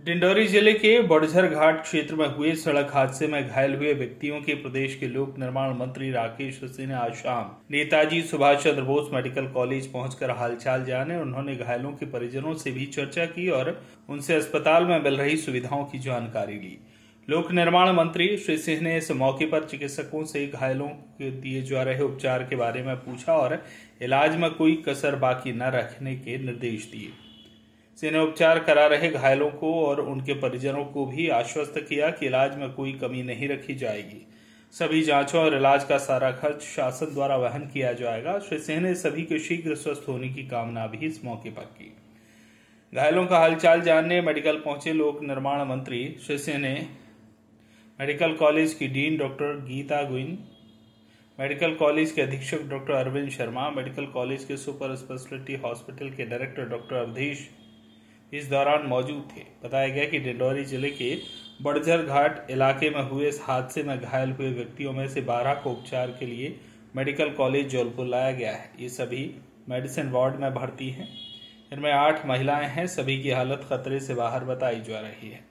डिंडौरी जिले के बड़झर घाट क्षेत्र में हुए सड़क हादसे में घायल हुए व्यक्तियों के प्रदेश के लोक निर्माण मंत्री राकेश सिंह ने आज शाम नेताजी सुभाष चंद्र बोस मेडिकल कॉलेज पहुंचकर हालचाल जाने। उन्होंने घायलों के परिजनों से भी चर्चा की और उनसे अस्पताल में मिल रही सुविधाओं की जानकारी ली। लोक निर्माण मंत्री श्री सिंह ने इस मौके पर चिकित्सकों से घायलों के दिए जा रहे उपचार के बारे में पूछा और इलाज में कोई कसर बाकी न रखने के निर्देश दिए। सिंह ने उपचार करा रहे घायलों को और उनके परिजनों को भी आश्वस्त किया कि इलाज में कोई कमी नहीं रखी जाएगी। सभी जांचों और इलाज का सारा खर्च शासन द्वारा वहन किया जाएगा। श्री सिंह ने सभी के शीघ्र स्वस्थ होने की कामना भी इस मौके पर की। घायलों का हालचाल जानने मेडिकल पहुंचे लोक निर्माण मंत्री श्री सिंह ने मेडिकल कॉलेज की dean doctor Geeta Guin, medical college के अधीक्षक doctor Arvind Sharma, medical college के सुपर स्पेशलिटी हॉस्पिटल के डायरेक्टर डॉक्टर अवधेश इस दौरान मौजूद थे। बताया गया कि डिंडौरी जिले के बड़झर घाट इलाके में हुए इस हादसे में घायल हुए व्यक्तियों में से 12 को उपचार के लिए मेडिकल कॉलेज जौलपुर लाया गया है। ये सभी मेडिसिन वार्ड में भर्ती हैं। इनमें 8 महिलाएं हैं। सभी की हालत खतरे से बाहर बताई जा रही है।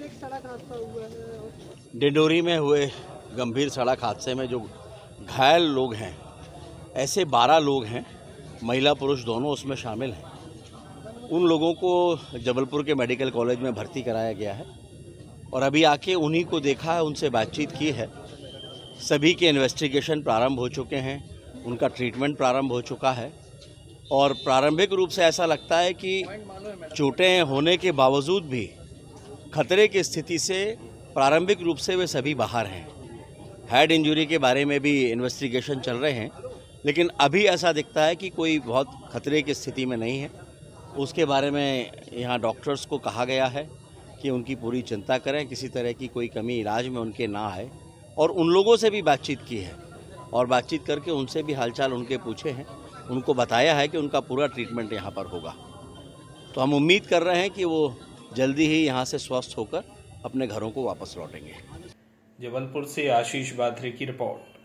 डिंडौरी में हुए गंभीर सड़क हादसे में जो घायल लोग हैं, ऐसे 12 लोग हैं, महिला पुरुष दोनों उसमें शामिल हैं। उन लोगों को जबलपुर के मेडिकल कॉलेज में भर्ती कराया गया है और अभी आके उन्हीं को देखा है, उनसे बातचीत की है। सभी के इन्वेस्टिगेशन प्रारंभ हो चुके हैं, उनका ट्रीटमेंट प्रारंभ हो चुका है और प्रारंभिक रूप से ऐसा लगता है कि चोटें होने के बावजूद भी खतरे की स्थिति से प्रारंभिक रूप से वे सभी बाहर हैं। हेड इंजरी के बारे में भी इन्वेस्टिगेशन चल रहे हैं, लेकिन अभी ऐसा दिखता है कि कोई बहुत खतरे की स्थिति में नहीं है। उसके बारे में यहाँ डॉक्टर्स को कहा गया है कि उनकी पूरी चिंता करें, किसी तरह की कोई कमी इलाज में उनके ना आए। और उन लोगों से भी बातचीत की है और बातचीत करके उनसे भी हालचाल उनके पूछे हैं। उनको बताया है कि उनका पूरा ट्रीटमेंट यहाँ पर होगा। तो हम उम्मीद कर रहे हैं कि वो जल्दी ही यहाँ से स्वस्थ होकर अपने घरों को वापस लौटेंगे। जबलपुर से आशीष बाथरे की रिपोर्ट।